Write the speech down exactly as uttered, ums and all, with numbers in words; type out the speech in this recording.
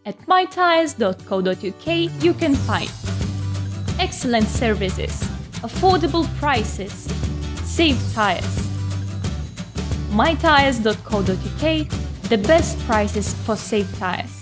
At my tyres dot co dot U K you can find excellent services, affordable prices, safe tyres. my tyres dot co dot U K, the best prices for safe tyres.